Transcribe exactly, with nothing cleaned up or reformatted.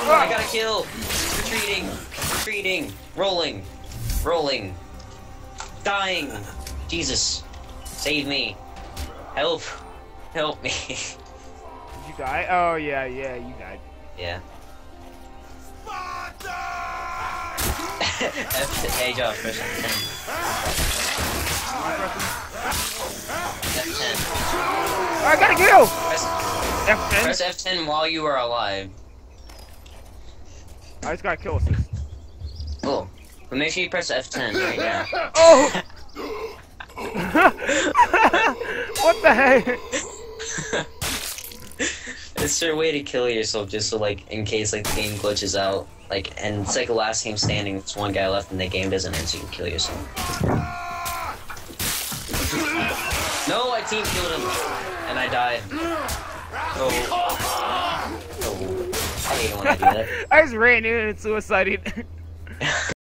I got a kill! Retreating! Retreating! Rolling! Rolling! Dying! Jesus! Save me! Help! Help me! Did you die? Oh yeah, yeah, you died. Yeah. F hey Josh, press F ten. F ten. Oh, I got a kill! Press, F ten? press F ten while you are alive. I just got a kill assist. Oh. But make sure you press F ten right now. Oh! What the heck? It's your way to kill yourself just so like in case like the game glitches out. Like and it's like a last game standing, there's one guy left and the game doesn't end so you can kill yourself. No, I team killed him and I died. Oh. Oh. I hate it when I do that. I just ran in and suicided.